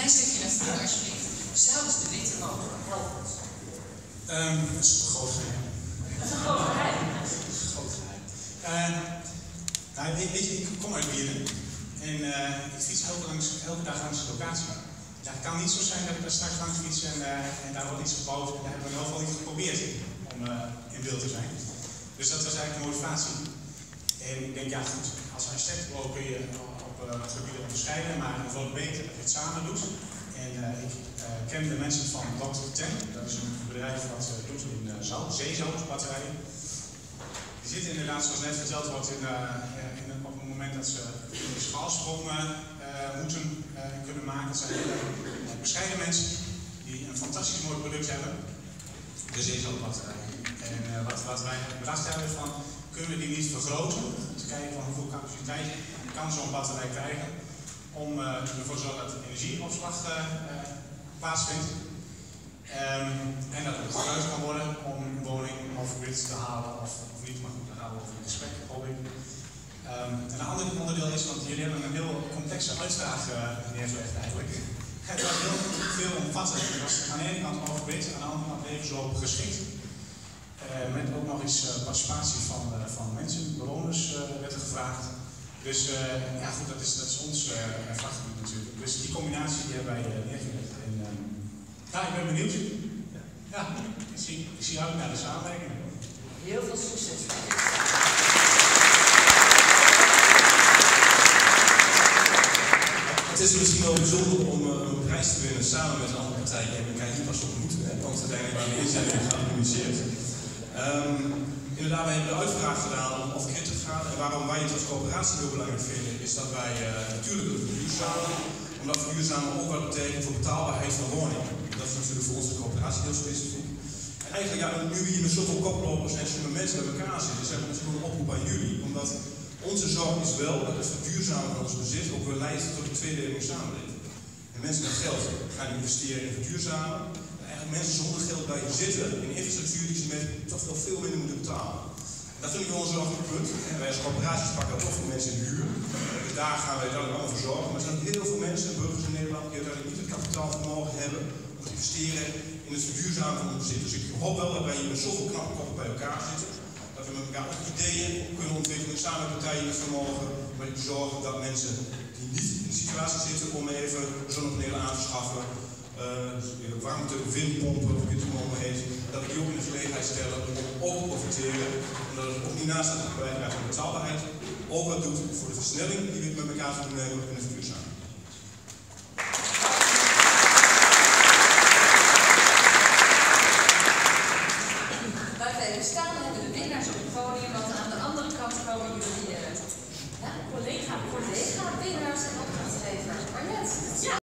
klein stukje naar voren alsjeblieft. Zouden de Witte mogen helpen? Dat is een groot geheim. Dat is een groot geheim. Groot geheim. Weet je, ik kom uit Wierden en ik fiets elke dag langs de locatie. Ja, het kan niet zo zijn dat ik daar straks langs fiets en daar wordt iets gebouwd. Daar hebben we in ieder geval niet geprobeerd om in beeld te zijn. Dus dat was eigenlijk de motivatie. En ik denk, ja goed, als architect kun je op gebieden onderscheiden, maar het wordt beter dat je het samen doet. En ik ken de mensen van Dr. Ten, dat is een bedrijf wat doet in zeezoutbatterijen. Die zitten inderdaad, zoals net verteld wordt, op het moment dat ze de schaalsprong moeten kunnen maken. Het zijn hele bescheiden mensen die een fantastisch mooi product hebben, de zeezoutbatterijen. En wat wij bedacht hebben van, kunnen we die niet vergroten, om te kijken van hoeveel capaciteit kan zo'n batterij krijgen, om ervoor te zorgen dat de energieopslag plaatsvindt. En dat het gebruikt kan worden om een woning of wit te halen of niet, maar goed, daar gaan we over in gesprek, hoop ik. En een ander onderdeel is, want jullie hebben een heel complexe uitvraag neergelegd eigenlijk. Het was heel veel omvattend. Het was aan de ene kant overwit, aan de andere kant levensloop geschikt. Met ook nog eens participatie van mensen, bewoners werd er gevraagd. Dus ja goed, dat is ons vakgebied natuurlijk. Dus die combinatie die hebben wij neergelegd. En, ja, ik ben benieuwd. Ja, ik zie uit naar de samenwerking. Heel veel succes. Het is misschien wel bijzonder om een prijs te winnen samen met een andere partij. Je hebt elkaar hier pas ontmoet, want uiteindelijk waren we inzendingen geanalyseerd. Inderdaad, wij hebben de uitvraag gedaan om off-grid te gaan. En waarom wij het als coöperatie heel belangrijk vinden, is dat wij natuurlijk willen verduurzamen. Omdat verduurzamen ook wat betekent voor betaalbaarheid van woningen. Dat is natuurlijk voor onze coöperatie heel specifiek. En eigenlijk, ja, nu we hier met zoveel koplopers en slimme mensen bij elkaar zitten, zijn we natuurlijk een oproep aan jullie. Omdat onze zorg is wel dat het verduurzamen van ons bezit ook weer leidt tot een tweedelige samenleving. En mensen met geld gaan investeren in verduurzamen. En eigenlijk mensen zonder geld blijven zitten in infrastructuur die ze met toch wel veel minder moeten betalen. En dat vind ik wel een zorgelijk punt. En wij als coöperaties pakken dat toch voor mensen in de huur. Daar gaan wij dan allemaal voor zorgen. Maar er zijn heel veel mensen, burgers in Nederland, die uiteindelijk niet het kapitaalvermogen hebben om te investeren in het verduurzamen van hun bezit. Dus ik hoop wel dat wij hier met zoveel knappe koppen bij elkaar zitten. Dat we met elkaar ook ideeën kunnen ontwikkelen, samen met partijen met vermogen, maar die zorgen dat mensen die niet in de situatie zitten om even zonnepanelen aan te schaffen, warmte, windpompen, of het allemaal heet, dat we die ook in de gelegenheid stellen om ook te profiteren. En dat het ook niet naast het bijdrage van betaalbaarheid ook wat doet voor de versnelling die we met elkaar zullen nemen in het verduurzamen. Waar we staan hebben de winnaars op het podium, want aan de andere kant komen jullie